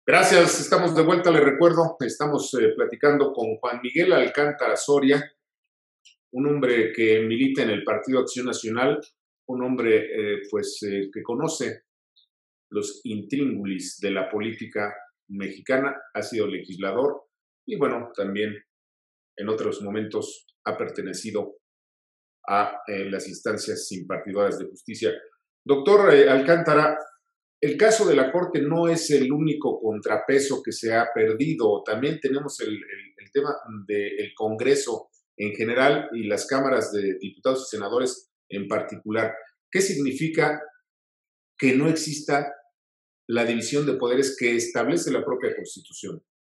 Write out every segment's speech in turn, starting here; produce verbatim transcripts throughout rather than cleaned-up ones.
Gracias, estamos de vuelta, le recuerdo, estamos eh, platicando con Juan Miguel Alcántara Soria, un hombre que milita en el Partido Acción Nacional, un hombre eh, pues eh, que conoce los intríngulis de la política mexicana, ha sido legislador y bueno, también en otros momentos ha pertenecido a eh, las instancias impartidoras de justicia. Doctor eh, Alcántara, el caso de la Corte no es el único contrapeso que se ha perdido. También tenemos el, el, el tema del Congreso en general y las cámaras de diputados y senadores en particular. ¿Qué significa que no exista la división de poderes que establece la propia Constitución?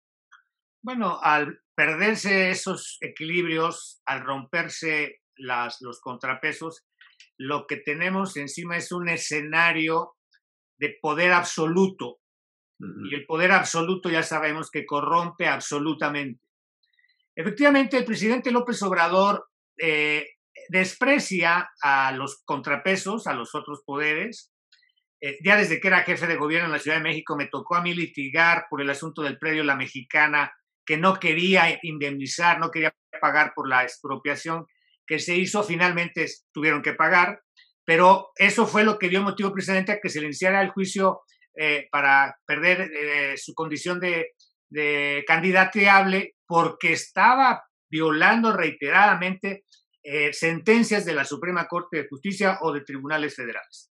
Bueno, al perderse esos equilibrios, al romperse las, los contrapesos, lo que tenemos encima es un escenario de poder absoluto. Uh-huh. Y el poder absoluto ya sabemos que corrompe absolutamente. Efectivamente, el presidente López Obrador eh, desprecia a los contrapesos, a los otros poderes. Eh, ya desde que era jefe de gobierno en la Ciudad de México me tocó a mí litigar por el asunto del predio La Mexicana, que no quería indemnizar, no quería pagar por la expropiación que se hizo, finalmente tuvieron que pagar, pero eso fue lo que dio motivo precisamente a que se le iniciara el juicio eh, para perder eh, su condición de, de candidateable, porque estaba violando reiteradamente eh, sentencias de la Suprema Corte de Justicia o de tribunales federales.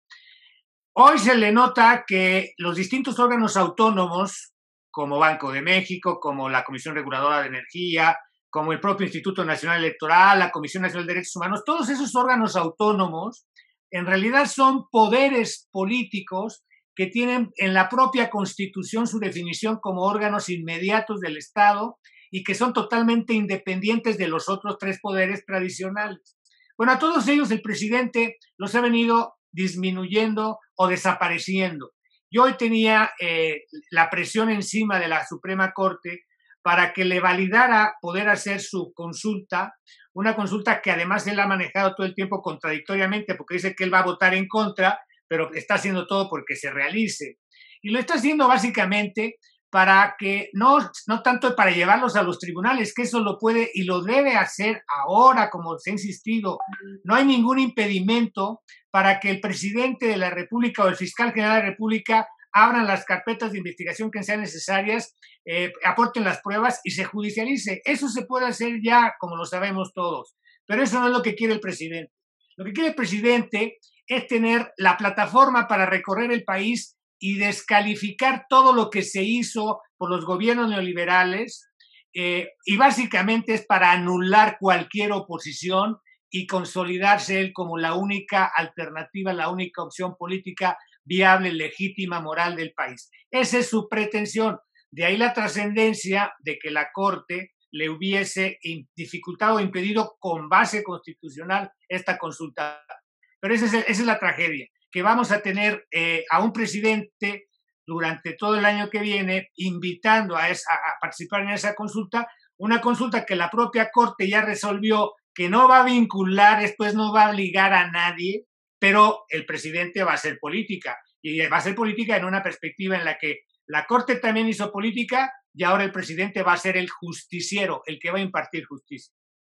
Hoy se le nota que los distintos órganos autónomos, como Banco de México, como la Comisión Reguladora de Energía, como el propio Instituto Nacional Electoral, la Comisión Nacional de Derechos Humanos, todos esos órganos autónomos en realidad son poderes políticos que tienen en la propia Constitución su definición como órganos inmediatos del Estado y que son totalmente independientes de los otros tres poderes tradicionales. Bueno, a todos ellos el presidente los ha venido disminuyendo o desapareciendo. Yo hoy tenía eh, la presión encima de la Suprema Corte para que le validara poder hacer su consulta, una consulta que además él ha manejado todo el tiempo contradictoriamente, porque dice que él va a votar en contra, pero está haciendo todo porque se realice. Y lo está haciendo básicamente para que, no, no tanto para llevarlos a los tribunales, que eso lo puede y lo debe hacer ahora, como se ha insistido. No hay ningún impedimento para que el presidente de la República o el fiscal general de la República abran las carpetas de investigación que sean necesarias, eh, aporten las pruebas y se judicialice. Eso se puede hacer ya, como lo sabemos todos, pero eso no es lo que quiere el presidente. Lo que quiere el presidente es tener la plataforma para recorrer el país y descalificar todo lo que se hizo por los gobiernos neoliberales, eh, y básicamente es para anular cualquier oposición y consolidarse él como la única alternativa, la única opción política viable, legítima, moral del país. Esa es su pretensión. De ahí la trascendencia de que la Corte le hubiese dificultado o impedido con base constitucional esta consulta. Pero esa es, esa es la tragedia, que vamos a tener eh, a un presidente durante todo el año que viene invitando a, esa, a participar en esa consulta, una consulta que la propia Corte ya resolvió que no va a vincular, después no va a obligar a nadie, pero el presidente va a hacer política, y va a hacer política en una perspectiva en la que la Corte también hizo política y ahora el presidente va a ser el justiciero, el que va a impartir justicia.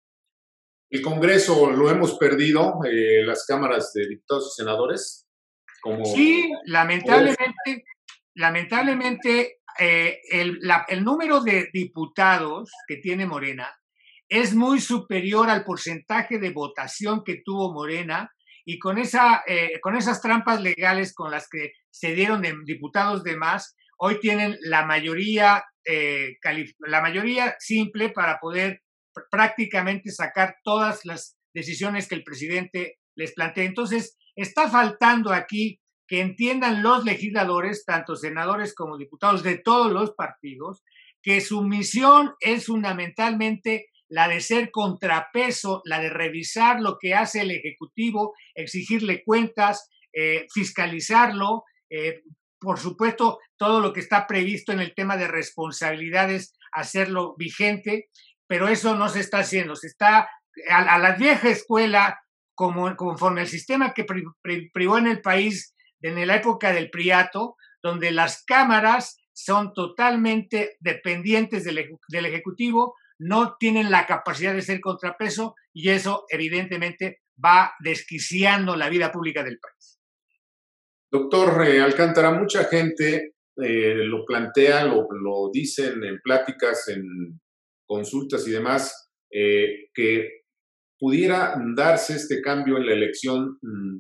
El Congreso lo hemos perdido, eh, las cámaras de diputados y senadores. Como sí, lamentablemente, lamentablemente eh, el, la, el número de diputados que tiene Morena es muy superior al porcentaje de votación que tuvo Morena, y con, esa, eh, con esas trampas legales con las que se dieron de diputados de más, hoy tienen la mayoría, eh, la mayoría simple para poder pr- prácticamente sacar todas las decisiones que el presidente les plantea. Entonces, está faltando aquí que entiendan los legisladores, tanto senadores como diputados de todos los partidos, que su misión es fundamentalmente la de ser contrapeso, la de revisar lo que hace el Ejecutivo, exigirle cuentas, eh, fiscalizarlo, eh, por supuesto, todo lo que está previsto en el tema de responsabilidades, hacerlo vigente, pero eso no se está haciendo, se está a, a la vieja escuela, como, conforme el sistema que pri, pri, privó en el país en la época del Priato, donde las cámaras son totalmente dependientes del, del Ejecutivo, no tienen la capacidad de ser contrapeso y eso evidentemente va desquiciando la vida pública del país. Doctor eh, Alcántara, mucha gente eh, lo plantea, lo, lo dicen en pláticas, en consultas y demás, eh, que pudiera darse este cambio en la elección mmm,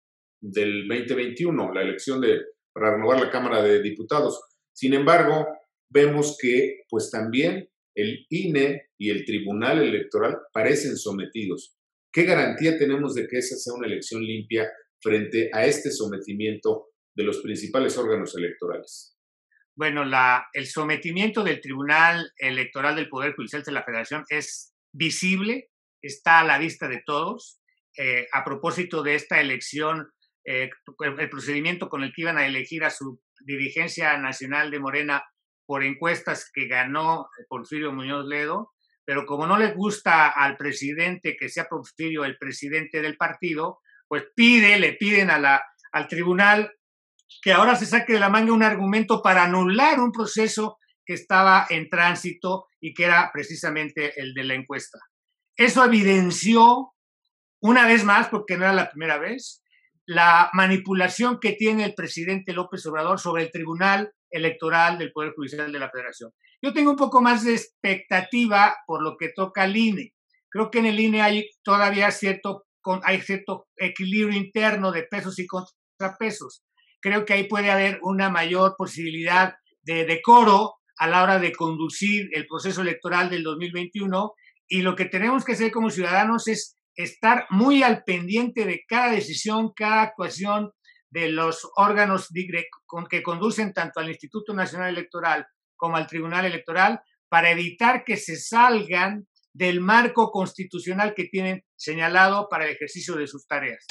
del veinte veintiuno, la elección de, para renovar la Cámara de Diputados. Sin embargo, vemos que pues también el I N E y el Tribunal Electoral parecen sometidos. ¿Qué garantía tenemos de que esa sea una elección limpia frente a este sometimiento de los principales órganos electorales? Bueno, la, el sometimiento del Tribunal Electoral del Poder Judicial de la Federación es visible, está a la vista de todos. Eh, a propósito de esta elección, eh, el procedimiento con el que iban a elegir a su dirigencia nacional de Morena por encuestas que ganó Porfirio Muñoz Ledo, pero como no le gusta al presidente que sea Porfirio el presidente del partido, pues pide, le piden a la, al tribunal que ahora se saque de la manga un argumento para anular un proceso que estaba en tránsito y que era precisamente el de la encuesta. Eso evidenció, una vez más, porque no era la primera vez, la manipulación que tiene el presidente López Obrador sobre el Tribunal Electoral del Poder Judicial de la Federación. Yo tengo un poco más de expectativa por lo que toca al I N E. Creo que en el I N E hay todavía cierto, hay cierto equilibrio interno de pesos y contrapesos. Creo que ahí puede haber una mayor posibilidad de decoro a la hora de conducir el proceso electoral del dos mil veintiuno, y lo que tenemos que hacer como ciudadanos es estar muy al pendiente de cada decisión, cada actuación de los órganos que conducen tanto al Instituto Nacional Electoral como al Tribunal Electoral, para evitar que se salgan del marco constitucional que tienen señalado para el ejercicio de sus tareas.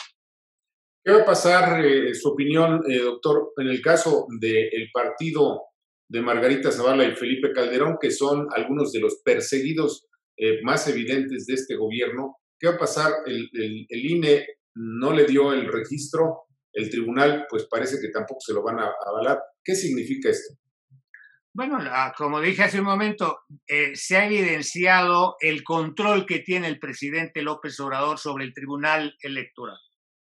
¿Qué va a pasar, eh, su opinión, eh, doctor, en el caso del partido de Margarita Zavala y Felipe Calderón, que son algunos de los perseguidos eh, más evidentes de este gobierno? ¿Qué va a pasar? El, el, el I N E no le dio el registro, el tribunal pues parece que tampoco se lo van a avalar. ¿Qué significa esto? Bueno, la, como dije hace un momento, eh, se ha evidenciado el control que tiene el presidente López Obrador sobre el Tribunal Electoral.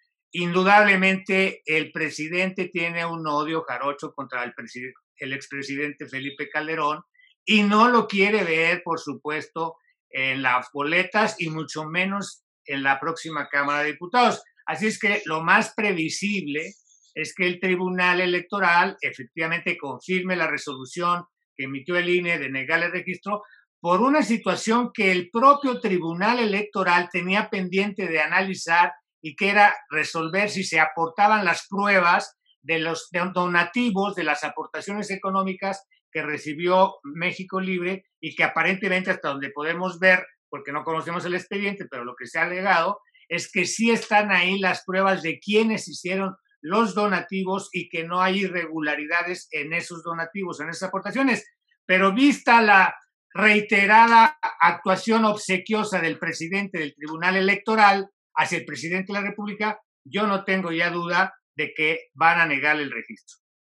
Indudablemente, el presidente tiene un odio jarocho contra el, el expresidente Felipe Calderón y no lo quiere ver, por supuesto, en las boletas y mucho menos en la próxima Cámara de Diputados. Así es que lo más previsible es que el Tribunal Electoral efectivamente confirme la resolución que emitió el I N E de negar el registro por una situación que el propio Tribunal Electoral tenía pendiente de analizar, y que era resolver si se aportaban las pruebas de los donativos, de las aportaciones económicas que recibió México Libre, y que aparentemente, hasta donde podemos ver, porque no conocemos el expediente, pero lo que se ha alegado es que sí están ahí las pruebas de quiénes hicieron los donativos y que no hay irregularidades en esos donativos, en esas aportaciones. Pero vista la reiterada actuación obsequiosa del presidente del Tribunal Electoral hacia el presidente de la República, yo no tengo ya duda de que van a negar el registro.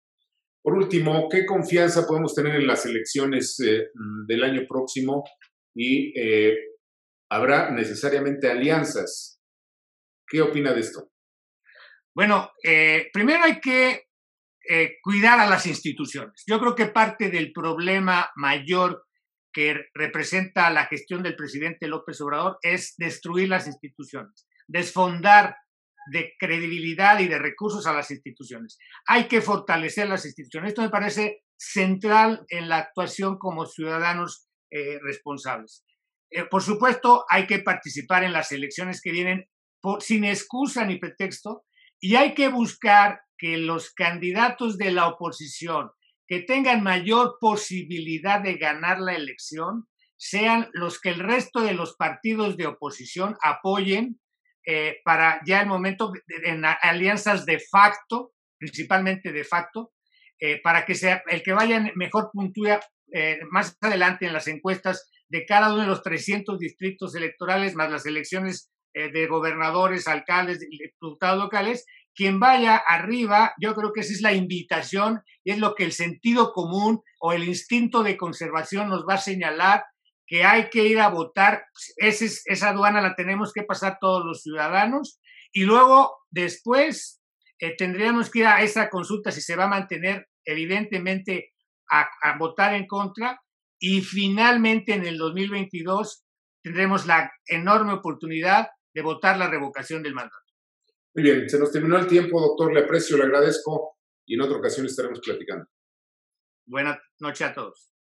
Por último, ¿qué confianza podemos tener en las elecciones eh, del año próximo? Y eh, ¿habrá necesariamente alianzas? ¿Qué opina de esto? Bueno, eh, primero hay que eh, cuidar a las instituciones. Yo creo que parte del problema mayor que representa la gestión del presidente López Obrador es destruir las instituciones, desfondar de credibilidad y de recursos a las instituciones. Hay que fortalecer las instituciones. Esto me parece central en la actuación como ciudadanos eh, responsables. Eh, por supuesto, hay que participar en las elecciones que vienen por, sin excusa ni pretexto, y hay que buscar que los candidatos de la oposición que tengan mayor posibilidad de ganar la elección sean los que el resto de los partidos de oposición apoyen eh, para ya el momento en alianzas de facto, principalmente de facto, eh, para que sea el que vaya mejor puntúa eh, más adelante en las encuestas de cada uno de los trescientos distritos electorales, más las elecciones eh, de gobernadores, alcaldes, diputados locales, quien vaya arriba, yo creo que esa es la invitación y es lo que el sentido común o el instinto de conservación nos va a señalar, que hay que ir a votar. Ese es, esa aduana la tenemos que pasar todos los ciudadanos y luego después eh, tendríamos que ir a esa consulta si se va a mantener evidentemente a, a votar en contra y finalmente en el dos mil veintidós tendremos la enorme oportunidad de votar la revocación del mandato. Muy bien, se nos terminó el tiempo, doctor, le aprecio, le agradezco y en otra ocasión estaremos platicando. Buenas noches a todos.